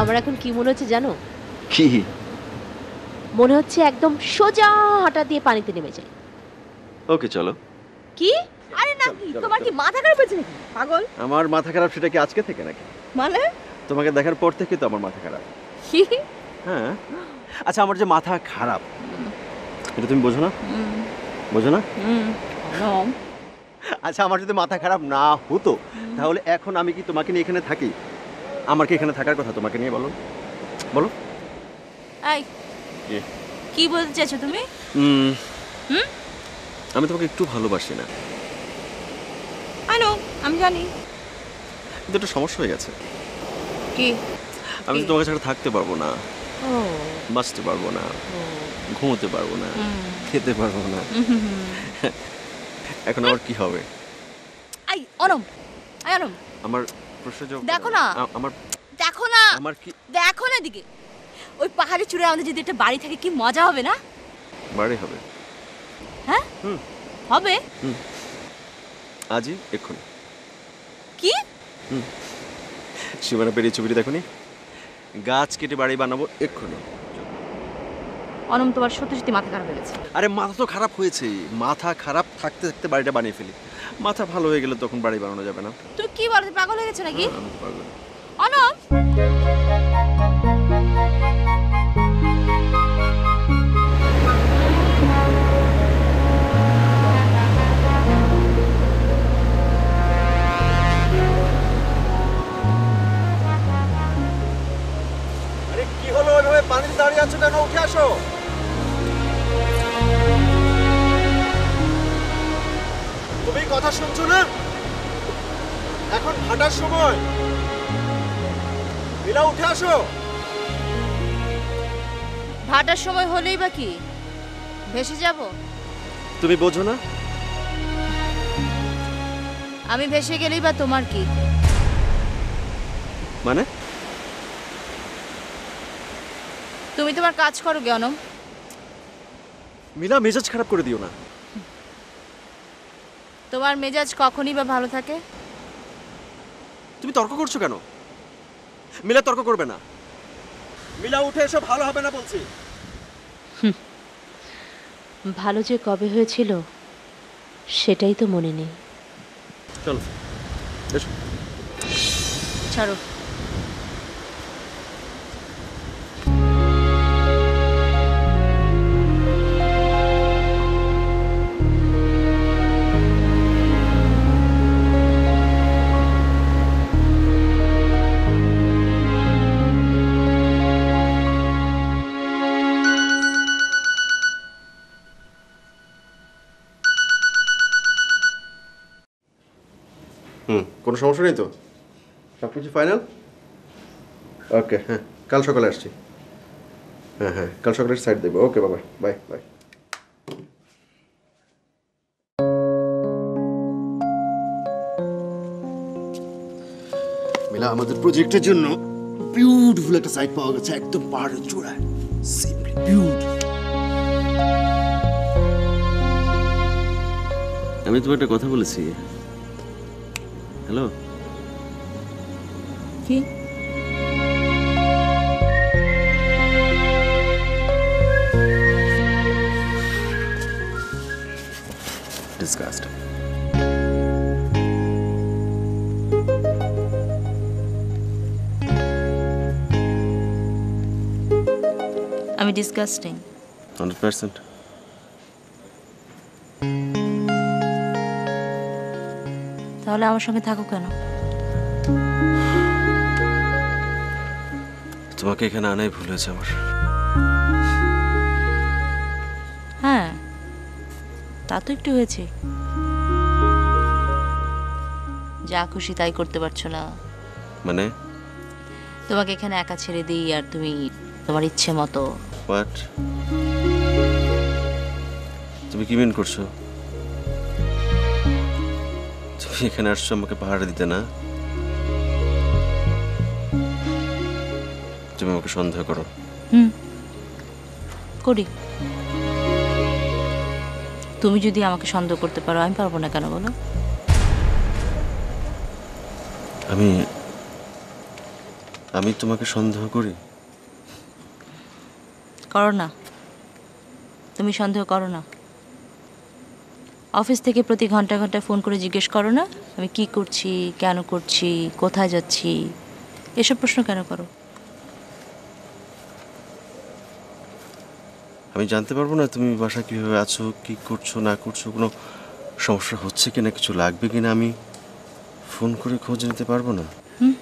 আমার এখন কি মনে হচ্ছে জানো? কি মনে হচ্ছে একদম সোজা হাঁটা দিয়ে পানিতে নেমে যায়। ওকে চলো। কি? আরে না, কি তোমার কি মাথা খারাপ হয়েছে নাকি পাগল? আমার মাথা খারাপ সেটা কি আজকে থেকে নাকি? মানে তোমাকে দেখার পর থেকে তো আমার মাথা খারাপ। হ্যাঁ আচ্ছা, আমার যে মাথা খারাপ এটা তুমি বোঝো না? বোঝো না? আচ্ছা, আমার যদি মাথা খারাপ না হতো তাহলে এখন আমি কি তোমাকে নিয়ে এখানে থাকি? আমার কি এখানে থাকার কথা তোমাকে নিয়ে? বলো বলো। এই কি বলতে চাইছো তুমি? আমি তোমাকে একটু ভালোবাসি না। আমি জানি, কিন্তু একটা সমস্যা হয়ে গেছে। কি? আমি তো তোমাকে ছাড়া থাকতে পারবো না, বাঁচতে পারবো না, ঘুমোতে পারবো না, খেতে পারবো না। এখন আমার কি হবে? আমার প্রশ্ন দেখো না, আমার দেখো না, আমার কি দেখো না দিকে ওই পাহাড়ি চূড়ায় আমাদের যদি একটা বাড়ি থাকে কি মজা হবে না? বাড়ি হবে? হ্যাঁ হবে। আজই এক্ষুনি। কি? সীমানা পেরিয়ে ছবিটি দেখোনি? গাছ কেটে বাড়ি বানাবো এক্ষুনি। অনম, তোমার সত্যি সত্যি মাথা খারাপ হয়ে গেছে। আরে মাথা তো খারাপ হয়েছে, মাথা খারাপ থাকতে থাকতে বাড়িটা বানিয়ে ফেলি। মাথা ভালো হয়ে গেলে তখন বাড়ি বানানো যাবে না। তুই কি বলছিস, পাগল হয়ে গেছে নাকি? আমি পাগল। অনম, আরে কি হলো? ওইভাবে পানিতে দাঁড়িয়ে আছো কেন? উঠে আসো। তুমি কথা শুনছো না? এখন হাঁটার সময়। মিলা, উঠে আসো। ভাটার সময় হলেই বা কি ভেসে যাব? তুমি বোঝো না? আমি ভেসে গেলেই বা তোমার কি? মানে? তুমি তোমার কাজ করো গে অনম। মিলা, মেজাজ খারাপ করে দিও না। তোমার মেজাজ কখনই বা ভালো থাকে? তুমি তর্ক করছো কেন? মিলা, তর্ক করবে না। মিলা, উঠে এসো, ভালো হবে না বলছি। ভালো যে কবে হয়েছিল সেটাই তো মনে নেই। চলো এসো। ছাড়ো। কোনো সমস্যা নেই তো? সব কিছু ফাইনাল? ওকে, হ্যাঁ কাল সকালে আসছি। হ্যাঁ কাল সকালে সাইড দেবো। ওকে বাবা, বাই বাই। মিলা, আমাদের প্রজেক্টের জন্য বিউটিফুল একটা সাইট পাওয়া গেছে, একদম পাহাড়ের চূড়ায়। Simply beautiful. আমি তোমার একটা কথা বলেছি। হ্যালো, কি? ডিসকাস্ট। আমি ডিসকাস্টিং। 100%। তাহলে আমার সঙ্গে থাকো কেন? তোমাকে এখানে আনাই ভুল হয়েছে আমার। হ্যাঁ, তা তো একটু হয়েছে। যা খুশি তাই করতে পারছো না। মানে? তোমাকে এখানে একা ছেড়ে দিই আর তুমি তোমার ইচ্ছে মতো। হোয়াট? তুমি কি মিন করছো? তুমি এখানে আসছো আমাকে পাহাড়ে দিতে না? তুমি আমাকে সন্দেহ করো। করি। তুমি যদি আমাকে সন্দেহ করতে পারো, আমি পারবো না কেন বলো? আমি তোমাকে সন্দেহ করি? করো না, তুমি সন্দেহ করো না। অফিস থেকে প্রতি ঘন্টা ঘন্টা ফোন করে জিজ্ঞেস করো না আমি কি করছি, কেন করছি, কোথায় যাচ্ছি, এসব প্রশ্ন কেন করো? আমি জানতে পারবো না তুমি বাসা কীভাবে আছো, কি করছো না করছো, কোনো সমস্যা হচ্ছে কিনা, কিছু লাগবে কিনা আমি ফোন করে খোঁজ নিতে পারবো না?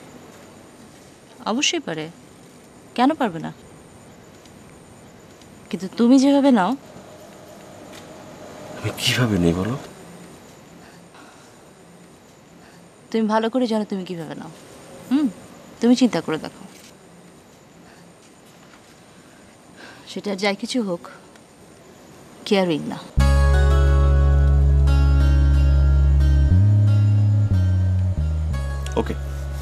অবশ্যই পারে, কেন পারবে না? কিন্তু তুমি যেভাবে নাও। আমি কিভাবে নেই বলো? তুমি ভালো করে জানো তুমি কিভাবে নাও। তুমি চিন্তা করে দেখো। সেটা যাই কিছু হোক, কেয়ারিং না। ওকে,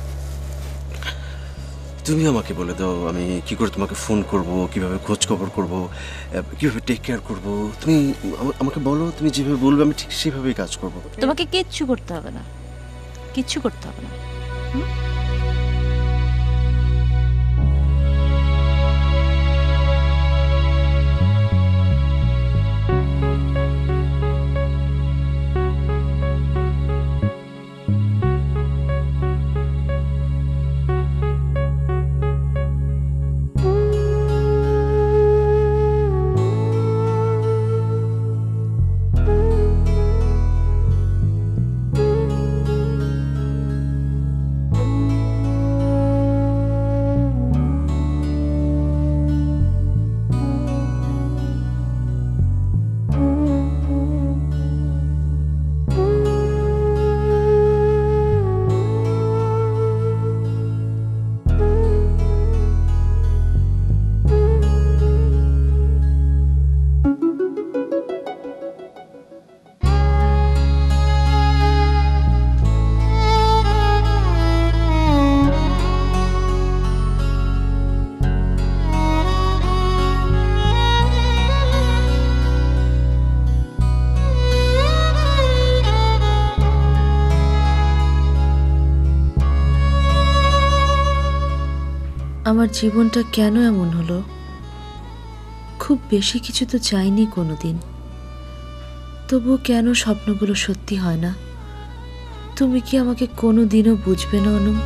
তুমি আমাকে বলে দাও আমি কি করে তোমাকে ফোন করব, কিভাবে খোঁজ খবর করব, কিভাবে টেক কেয়ার করব। তুমি আমাকে বলো, তুমি যেভাবে বলবে আমি ঠিক সেভাবেই কাজ করব। তোমাকে কিচ্ছু করতে হবে না, কিচ্ছু করতে হবে না। আমার জীবনটা কেন এমন হলো? খুব বেশি কিছু তো চাইনি কোনোদিন, তবুও কেন স্বপ্নগুলো সত্যি হয় না? তুমি কি আমাকে কোনোদিনও বুঝবে না অনু?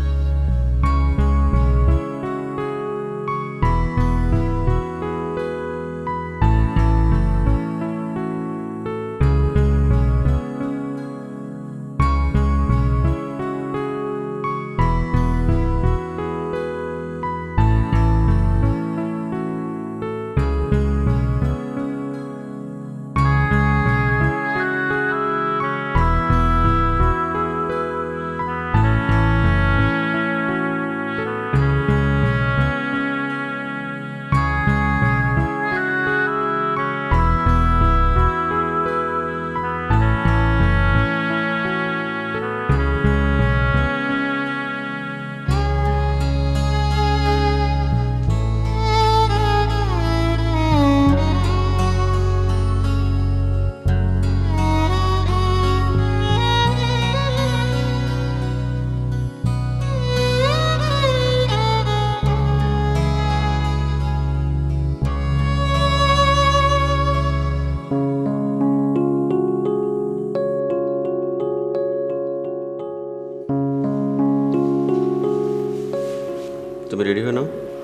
তুমি রেডি হয়ে নাও,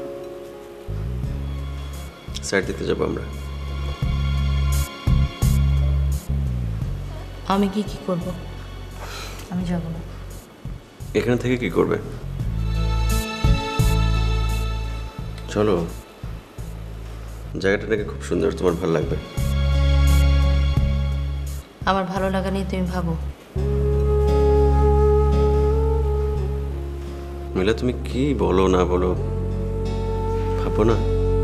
সাইড দিতে যাবো আমরা। আমি কি করব? আমি যাব না। এখানে থেকে কি করবে? চলো, জায়গাটা নাকি খুব সুন্দর, তোমার ভালো লাগবে। আমার ভালো লাগা নিয়ে তুমি ভাবো। মিলা, তুমি কি বলো না বলো, ভাবো না?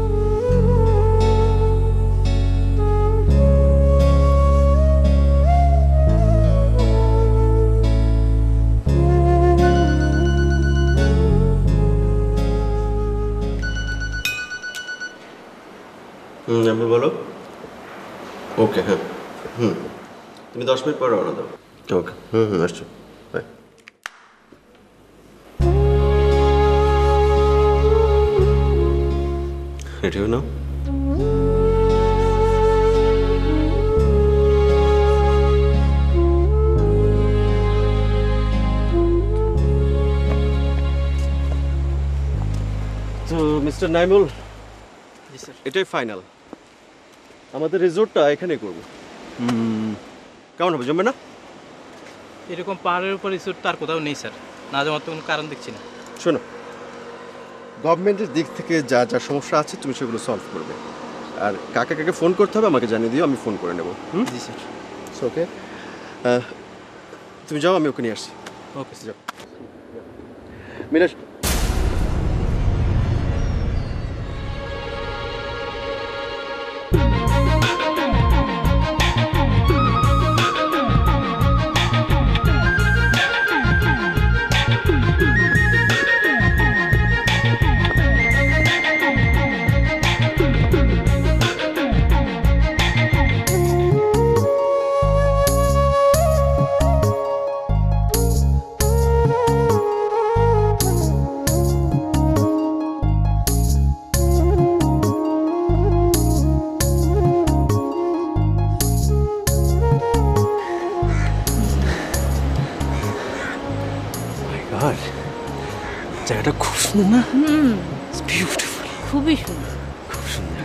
আমি বলো। ওকে, হ্যাঁ, তুমি 10 মিনিট পর রওনা দাও। ওকে, আসছো, বাই। রেডি হয়ে নাও। তো মিস্টার নাইমুল, জি স্যার। এটাই ফাইনাল, আমাদের রিসোর্টটা এখানে করব। কেমন হবে, জমবে না? এরকম পাহাড়ের উপর রিসোর্ট তার কোথাও নেই স্যার, না জমার তো কোনো কারণ দেখছি না। শোনো, গভর্নমেন্টের দিক থেকে যা যা সমস্যা আছে তুমি সেগুলো সলভ করবে, আর কাকে কাকে ফোন করতে হবে আমাকে জানিয়ে দিও, আমি ফোন করে নেব। জি স্যার। ওকে, তুমি যাও, আমি ওকে নিয়ে আসছি। Okay sir. যাও মিরাজ। জায়গাটা খুব সুন্দর না? বিউটিফুল, খুবই সুন্দর। খুব সুন্দর।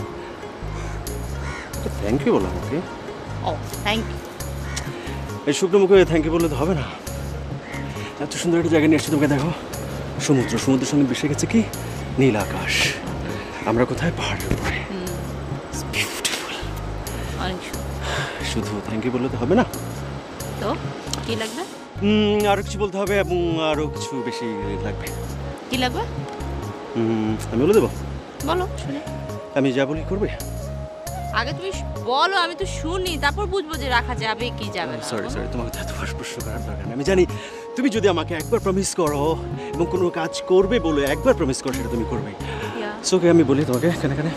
থ্যাংক ইউ বলো আমাকে। ও থ্যাংক ইউ। এই শুকনো মুখে থ্যাংক ইউ বললে তো হবে না। এত সুন্দর একটা জায়গা নিয়ে এসেছি, তোমাকে দেখো, সমুদ্র, সমুদ্রের সঙ্গে মিশে গেছে কি নীল আকাশ, আমরা কোথায় পাহাড়ের উপরে। বিউটিফুল। অনেক সুন্দর। শুধু থ্যাংক ইউ বললে তো হবে না, তো কি লাগবে? আরো কিছু বলতে হবে এবং আরো কিছু বেশি লাগবে। কি লাগবে? আমি বলে দেবো? বলো শুনি। আমি যা বলি করবে? আগে তুমি বলো, আমি তো শুনি, তারপর বুঝবো যে রাখা যাবে কি যাবে না। সরি সরি, তোমাকে তো এত প্রশ্ন করার দরকার নেই। আমি জানি তুমি যদি আমাকে একবার প্রমিস করো এবং কোনো কাজ করবে বলে একবার প্রমিস করো, সেটা তুমি করবে। ওকে, আমি বলি তোমাকে কানে কানে।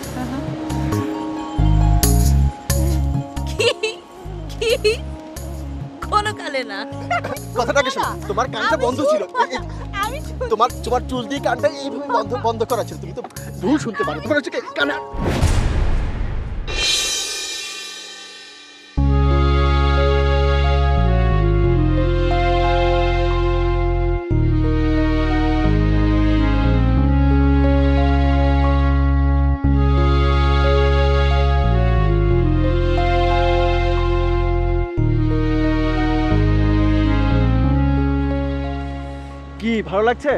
কি? কোনো কালে না। কথাটাকে শোনো, তোমার কানটা বন্ধ ছিল। তোমার চুল দিয়ে কানটা এইভাবে বন্ধ করা ছিল, তুমি তো ভুল শুনতে পারো। তোমার হচ্ছে কি কানে। কি ভালো লাগছে?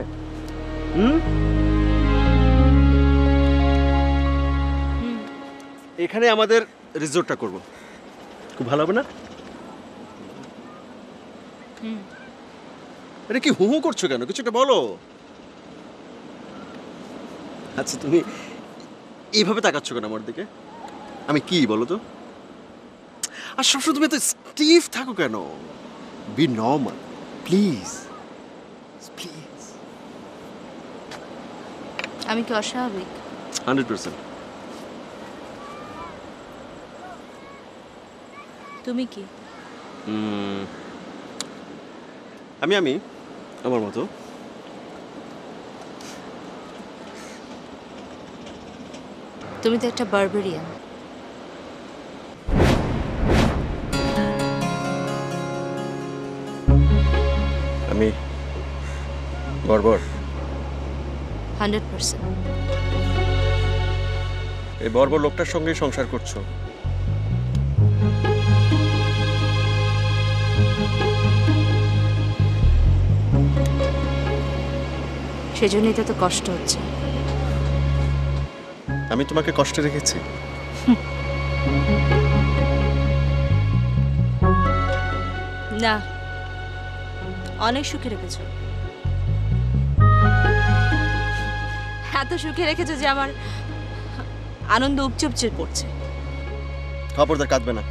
এখানে আমাদের রিসোর্টটা করব, খুব ভালো হবে না? আরে কি হু হু করছো কেন, কিছু একটা বলো। আচ্ছা তুমি এইভাবে তাকাচ্ছ কেন আমার দিকে? আমি কি বলো তো? আর সবসময় তুমি এত স্টিফ থাকো কেন? Be normal please, please. আমি কি অস্বাভাবিক? 100%। তুমি কি? আমি আমার মতো। তুমি তো একটা বারবেরিয়ান। আমি বর্বর। 100%। এই বর্বর লোকটার সঙ্গেই সংসার করছো। সেজন্যই তো কষ্ট হচ্ছে। আমি তোমাকে কষ্টে রেখেছি? না, অনেক সুখে রেখেছো। এত সুখে রেখেছো যে আমার আনন্দ উপচে উপচে পড়ছে। খবরদার কাঁদবে না।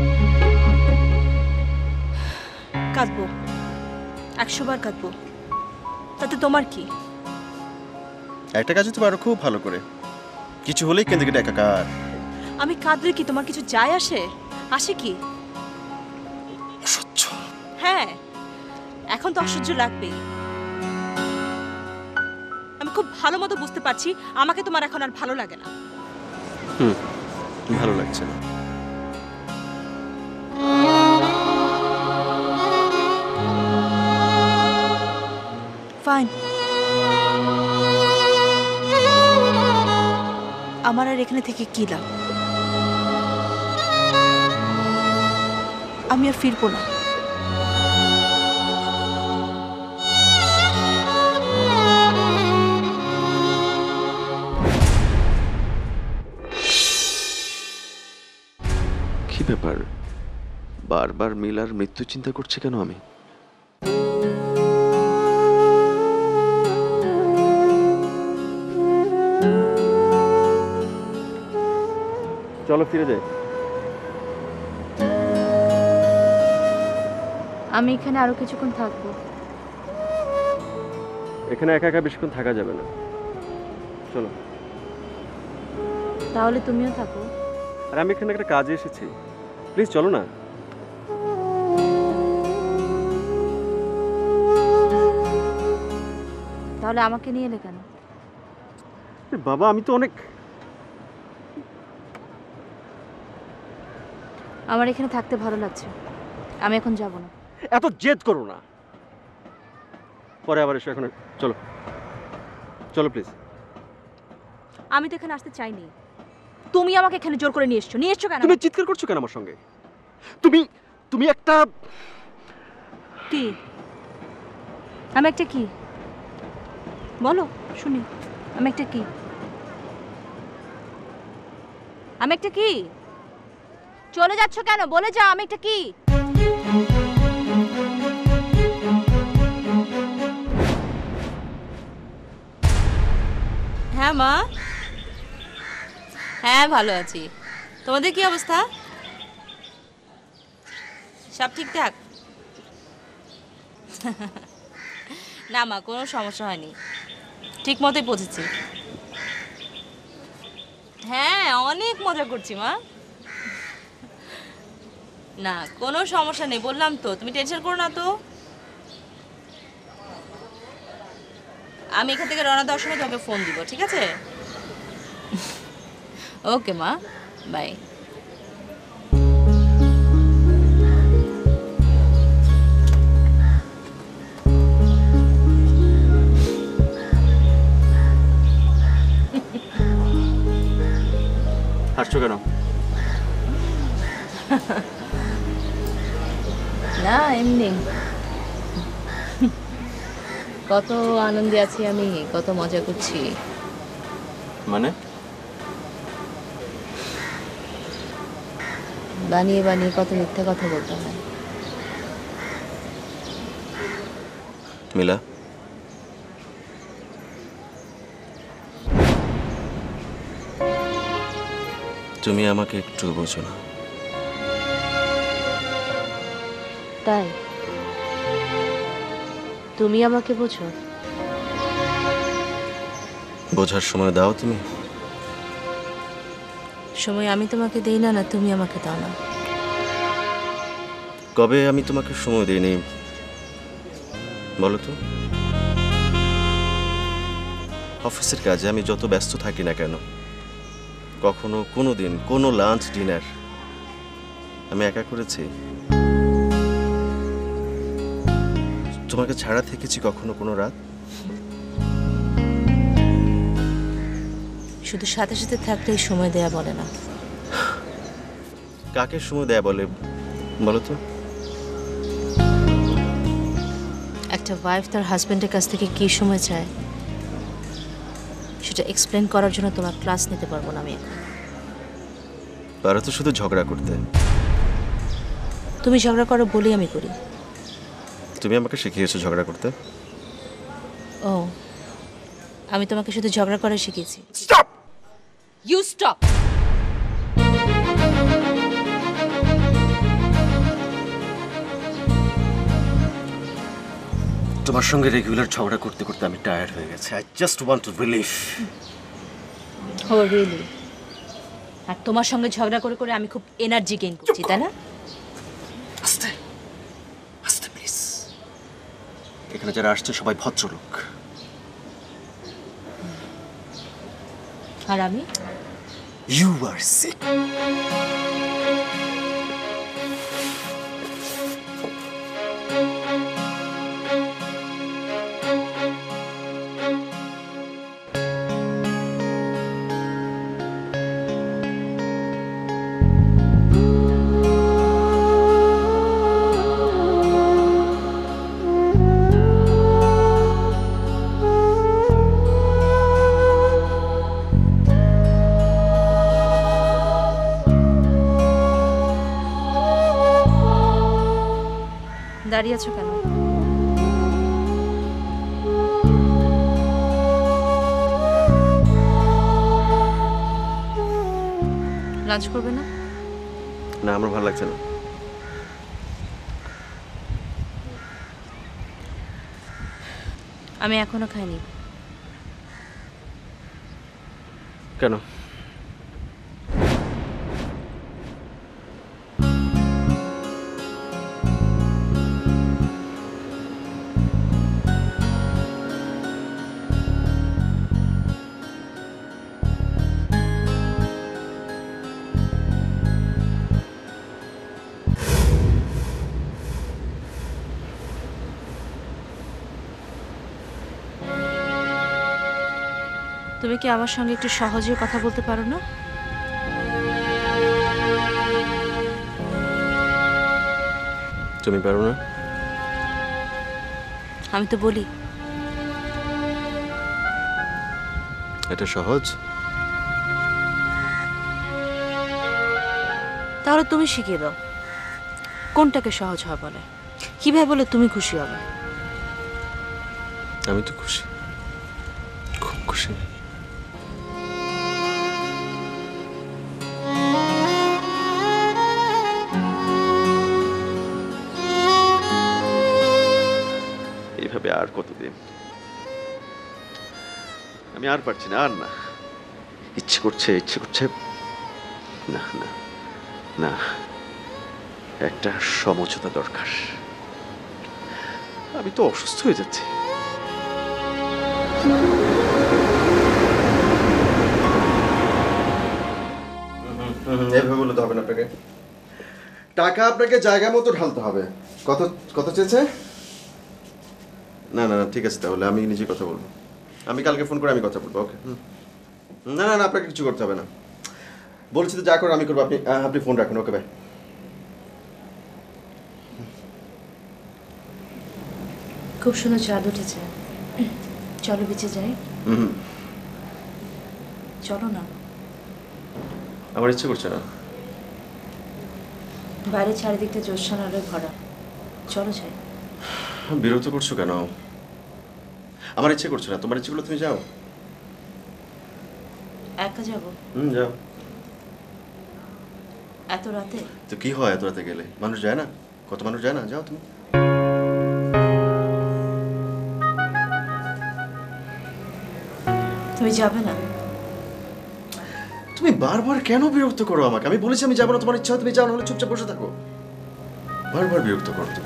কাঁদবো, 100 বার কাঁদবো, তাতে তোমার কি? একটা কাজই তো পারো খুব ভালো করে, কিছু হলেই কেঁদে কেটে একাকার। আমি কাঁদলে কি তোমার কিছু যায় আসে? আসে কি? অসহ্য। হ্যাঁ, এখন তো অসহ্য লাগবেই। আমি খুব ভালো মতো বুঝতে পারছি আমাকে তোমার এখন আর ভালো লাগে না। ভালো লাগছে না। ফাইন, আমার আর এখানে থেকে কি লাভ? আমি আর ফিরবো না। কি ব্যাপার, বারবার মিলার মৃত্যু চিন্তা করছে কেন আমি? চলো ফিরে যাই। আমি এখানে আরো কিছুক্ষণ থাকবো। এখানে একা একা বেশিক্ষণ থাকা যাবে না, চলো। তাহলে তুমিও থাকো। আর আমি এখানে একটা কাজে এসেছি, প্লিজ চলো না। তাহলে আমাকে নিয়ে এলে কেন? বাবা আমি তো অনেক, আমার এখানে থাকতে ভালো লাগছে, আমি এখন যাব না। এত জেদ করো না, পরে আবার এসো। এখন চলো চলো প্লিজ। আমি তো এখানে আসতে চাইনি, তুমি আমাকে এখানে জোর করে নিয়ে এসছো কেন? তুমি চিৎকার করছো কেন আমার সঙ্গে? তুমি একটা কি? আমি একটা কি? বলো শুনি, আমি একটা কি? আমি একটা কি? চলে যাচ্ছ কেন? বলে যাও আমি একটা কি? হ্যাঁ মা, হ্যাঁ ভালো আছি। তোমাদের কি অবস্থা? সব ঠিকঠাক? না মা, কোনো সমস্যা হয়নি, ঠিক মতোই পৌঁছেছি। হ্যাঁ অনেক মজা করছি মা। না কোনো সমস্যা নেই, বললাম তো, তুমি টেনশন করো না তো। আমি এখান থেকে রওনা দেওয়ার সময় তোমাকে ফোন দিব, ঠিক আছে? ওকে মা, বাই। হাসছো কেন? না এমনি, কত আনন্দে আছি আমি, কত মজা করছি। মানে? বানিয়ে বানিয়ে কত মিথ্যা কথা বলতে হয়। মিলা, তুমি আমাকে একটু বোঝো না। তাই তুমি আমাকে বোঝো? বোঝার সময় দাও তুমি। সময় আমি তোমাকে দেই না, না তুমি আমাকে দাও না। কবে আমি তোমাকে সময় দিইনি বলো তো? অফিসের কাজে আমি যত ব্যস্ত থাকি না কেন, কখনো কোনো দিন কোনো লাঞ্চ ডিনার আমি একা করেছি? তোমাকে ছাড়া থেকেছি কখনো কোনো রাত? শুধু সাথে সাথে থাকলেই সময় দেয়া বলে না। কাকে সময় দেয়া বলে বলো তো? একটা ওয়াইফ তার হাজবেন্ডের কাছ থেকে কি সময় চায় সেটা এক্সপ্লেন করার জন্য তোমার ক্লাস নিতে পারবো না আমি এখন। পারো তো শুধু ঝগড়া করতে। তুমি ঝগড়া করো বলেই আমি করি। তুমি আমাকে শিখিয়েছো ঝগড়া করতে। ও, আমি তোমাকে শুধু ঝগড়া করা শিখিয়েছি। স্টপ! You stop! তোমার সঙ্গে রেগুলার ঝগড়া করতে করতে আমি টায়ার্ড হয়ে গেছি। I just want to relief. Oh really? আর তোমার সঙ্গে ঝগড়া করে করে আমি খুব এনার্জি গেইন করছি, তাই না? আস্তে আস্তে প্লিজ। এখানে যারা আসছে সবাই ভদ্রলোক, আর আমি? You are sick. দাঁড়িয়ে আছো কেন? লাঞ্চ করবে না? না, আমার ভালো লাগছে না। আমি এখনো খাইনি। কেন? তুমি কি আমার সঙ্গে একটু সহজে কথা বলতে পারো না? তুমি পারো না? আমি তো বলি। এটা সহজ? তাহলে তুমি শিখিয়ে দাও কোনটাকে সহজ হয় বলে, কিভাবে বলে তুমি খুশি হবে। আমি তো খুশি, খুব খুশি। এইভাবে আর কতদিন? আমি আর পারছি না, আর না। ইচ্ছে করছে না না না, একটা সমঝোতা দরকার। আমি তো অসুস্থ হয়ে যাচ্ছি। এভাবে বলে তো হবে না আপনাকে। টাকা আপনাকে জায়গা মতো ঢালতে হবে। কত কত চেয়েছে? না না না, ঠিক আছে, তাহলে আমি নিজে কথা বলবো। আমি কালকে ফোন করে আমি কথা বলবো। ওকে। না না না, আপনাকে কিছু করতে হবে না। বলছি তো যা করো আমি করবো। আপনি ফোন রাখুন। Okay, bye. খুব সুন্দর চাঁদ উঠেছে, চলো বিচে যাই। চলো না। আমার ইচ্ছে করছে না। বাইরে চারিদিকটা জ্যোৎস্না আলোয় ভরা, চলো যাই। বিরক্ত করছো কেন? আমার ইচ্ছে করছে না। তোমার ইচ্ছে করলে তুমি যাও। একা যাবো? যাও। এত রাতে? তো কি হয় এত রাতে গেলে? মানুষ যায় না? কত মানুষ যায় না? যাও তুমি। তুমি যাবে না? তুমি বারবার কেন বিরক্ত করো আমাকে? আমি বলেছি আমি যাবো না। তোমার ইচ্ছা হয় তুমি যাও, নাহলে চুপচাপ বসে থাকো। বারবার বিরক্ত করো তুমি।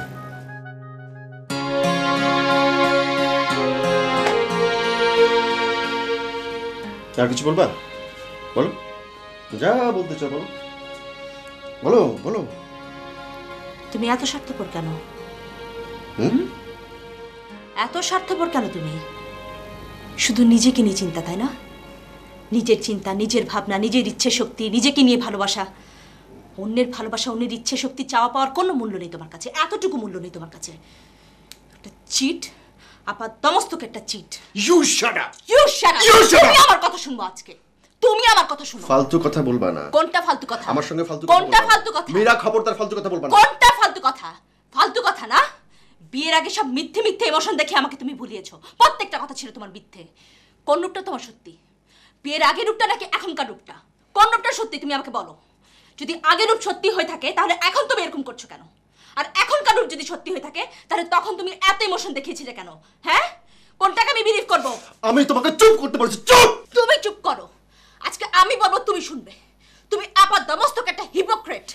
আর কিছু বলবা? বলো, যা বলতে চাও বলো। বলো বলো। তুমি এত স্বার্থপর কেন? হুম? এত স্বার্থপর কেন তুমি? শুধু নিজেকে নিয়ে চিন্তা, তাই না? নিজের চিন্তা, নিজের ভাবনা, নিজের ইচ্ছে শক্তি, নিজেকে নিয়ে ভালোবাসা। অন্যের ভালোবাসা, অন্যের ইচ্ছে শক্তি চাওয়া পাওয়ার কোনো মূল্য নেই তোমার কাছে। এতটুকু মূল্য নেই তোমার কাছে। একটা চিট, আপাত দমস্তক একটা cheat. You shut up. You shut up. You shut up! তুমি আমার কথা শুনবো আজকে। তুমি আমার কথা শুনো। ফালতু কথা বলবা না। কোনটা ফালতু কথা? আমার সঙ্গে ফালতু কোনটা ফালতু কথা? মীরা, খবরদার ফালতু কথা বলবা না। কোনটা ফালতু কথা? ফালতু কথা না? বিয়ের আগে সব মিথ্যে মিথ্যে ইমোশন দেখে আমাকে তুমি ভুলিয়েছো। প্রত্যেকটা কথা ছিল তোমার মিথ্যে। কোন রূপটা তোমার সত্যি? বিয়ের আগের রূপটা নাকি এখনকার রূপটা? কোন রূপটা সত্যি তুমি আমাকে বলো। যদি আগের রূপ সত্যি হয়ে থাকে তাহলে এখন তুমি এরকম করছো কেন? আর এখনকার রূপ যদি সত্যি হয়ে থাকে তাহলে তখন তুমি এত ইমোশন দেখিয়েছিলে কেন? হ্যাঁ, কোনটাকে আমি বিলিভ করবো? আমি তোমাকে চুপ করতে বলছি। চুপ। তুমি চুপ করো। আজকে আমি বলবো, তুমি শুনবে। তুমি আপাত দমস্তক একটা হিপোক্রেট।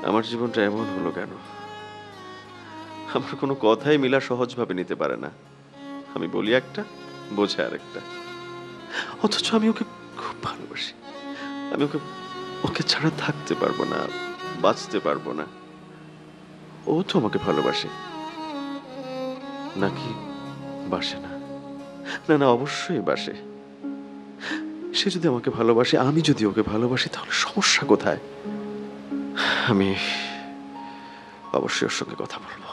আমার জীবনটা এমন হলো কেন? আমার কোনো কথাই মিলা সহজভাবে নিতে পারে না। আমি বলি একটা, বোঝে আরেকটা। অথচ আমি ওকে খুব ভালোবাসি। আমি ওকে ওকে ছাড়া থাকতে পারবো না, বাঁচতে পারবো না। ও তো আমাকে ভালোবাসে নাকি বাসে না? না না, অবশ্যই বাসে। সে যদি আমাকে ভালোবাসে, আমি যদি ওকে ভালোবাসি, তাহলে সমস্যা কোথায়? আমি অবশ্যই ওর সঙ্গে কথা বলবো।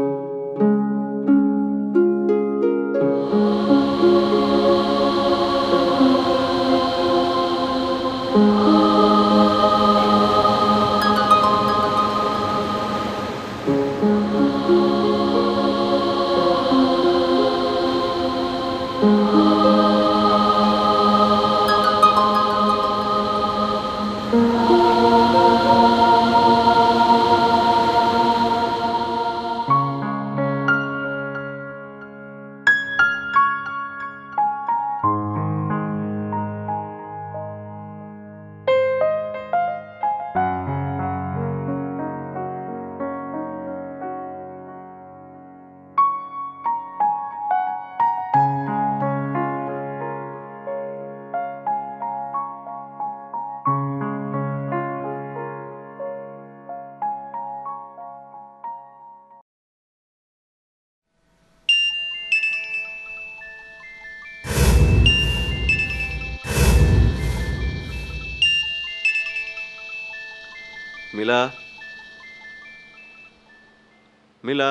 মিলা, মিলা,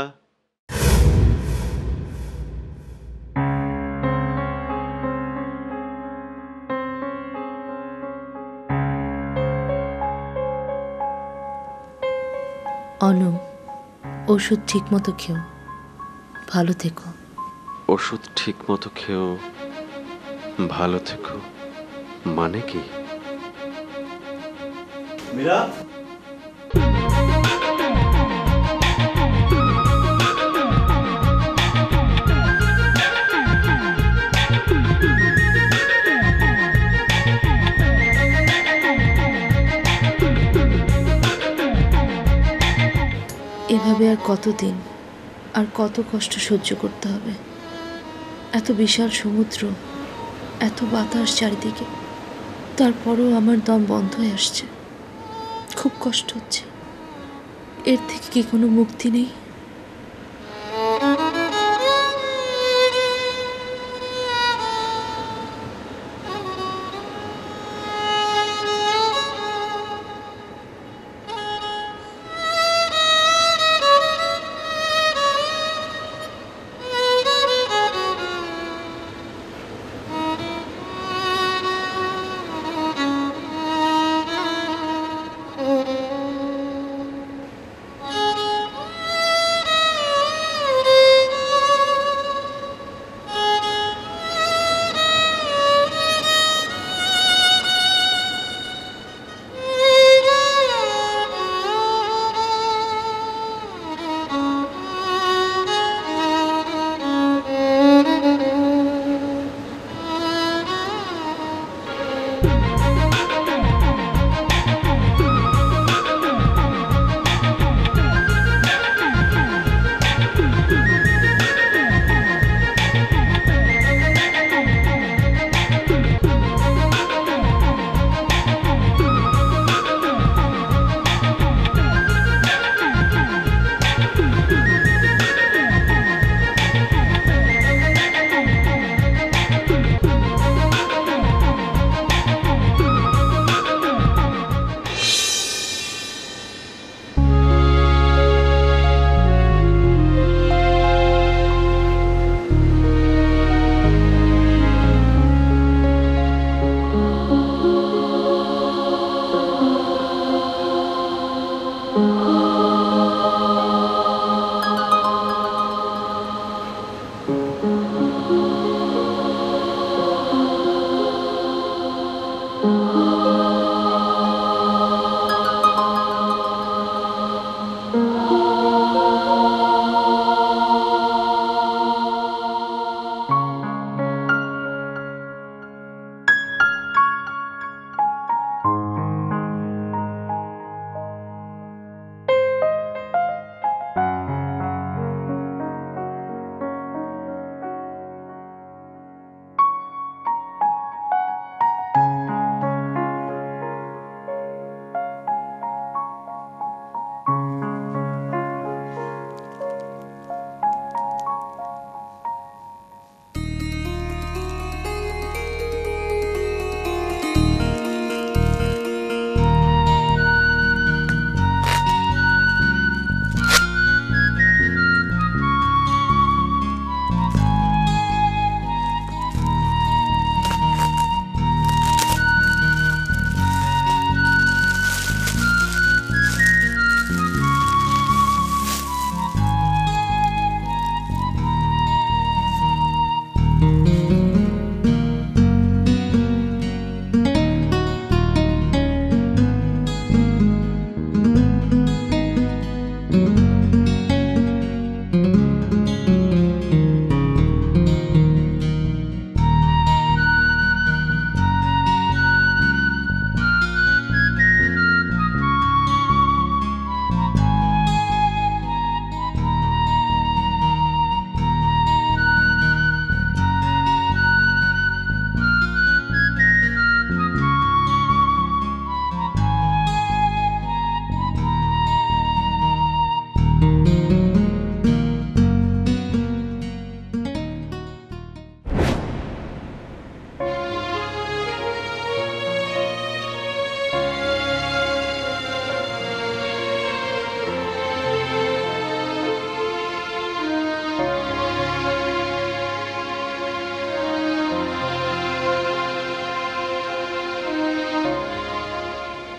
অনু, ওষুধ ঠিক মতো খেও, ভালো থেকো। ওষুধ ঠিক মতো খেও, ভালো থেকো মানে কি? মীরা, এভাবে আর কতদিন, আর কত কষ্ট সহ্য করতে হবে? এত বিশাল সমুদ্র, এত বাতাস চারিদিকে, তারপরও আমার দম বন্ধ হয়ে আসছে। খুব কষ্ট হচ্ছে। এর থেকে কি কোনো মুক্তি নেই?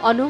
অনম,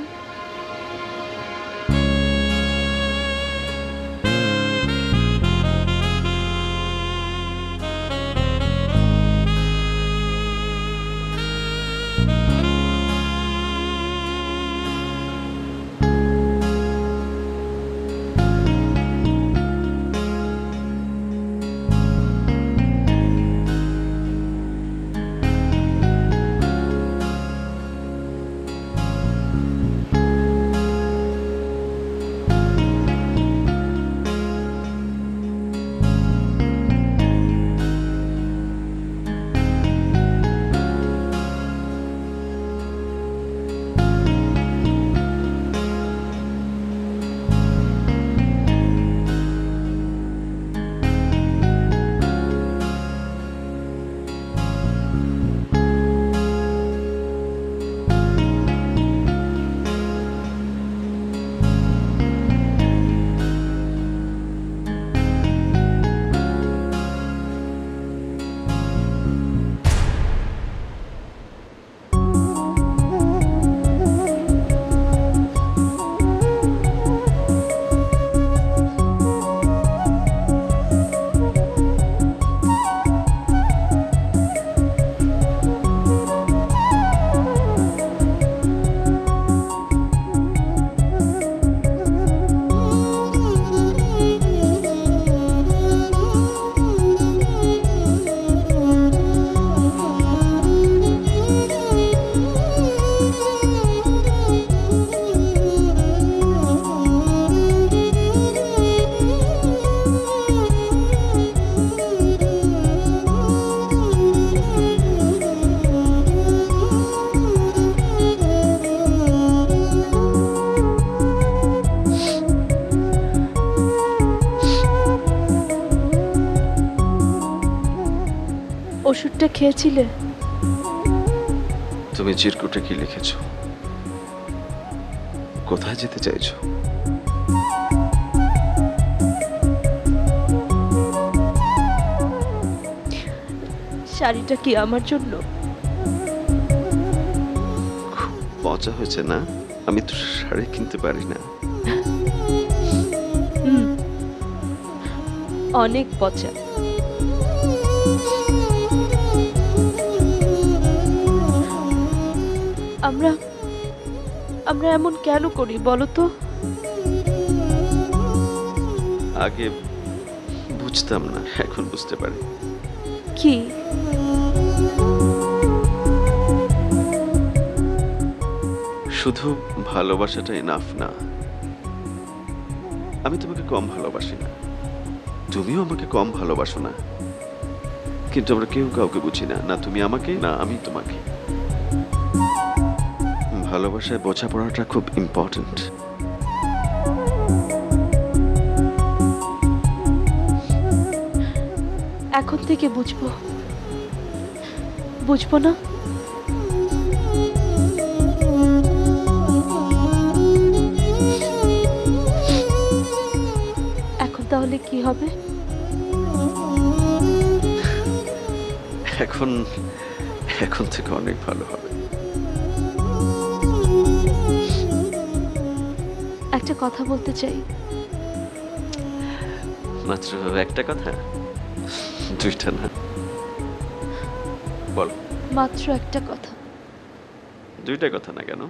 ওষুধটা খেয়েছিলে? তুমি চিরকুটে কি লিখেছো? কোথায় যেতে চাইছো? শাড়িটা কি আমার জন্য? খুব মজা হয়েছে না? আমি তো শাড়ি কিনতে পারি না। অনেক পচা। আমরা আমরা এমন কেন করি বলো তো? আগে বুঝতাম না, এখন বুঝতে পারি। কি? শুধু ভালোবাসাটা এনাফ না। আমি তোমাকে কম ভালোবাসি না, তুমিও আমাকে কম ভালোবাসো না, কিন্তু আমরা কেউ কাউকে বুঝি না, না তুমি আমাকে না আমি তোমাকে। ভালোবাসায় বোঝাপড়াটা খুব ইম্পর্টেন্ট। এখন থেকে বুঝবো, বুঝবো না? এখন তাহলে কি হবে? এখন এখন থেকে অনেক ভালো হবে। একটা কথা বলতে চাই। মাত্র একটা কথা, দুইটা না, বল। মাত্র একটা কথা। দুইটা কথা না কেন?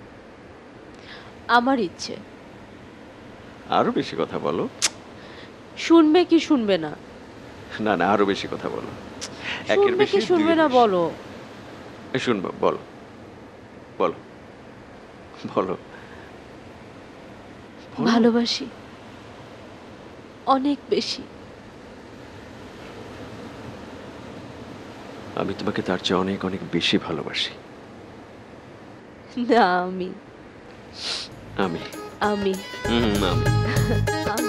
আমার ইচ্ছে। আরো বেশি কথা বলো। শুনবে কি শুনবে না? না না, আরো বেশি কথা বলো। একের শুনবে বেশি কি শুনবে না বলো? শুনবো, বলো বলো বলো। ভালোবাসি, অনেক বেশি। আমি তোমাকে তার চেয়ে অনেক অনেক বেশি ভালোবাসি। না আমি আমি আমি আমি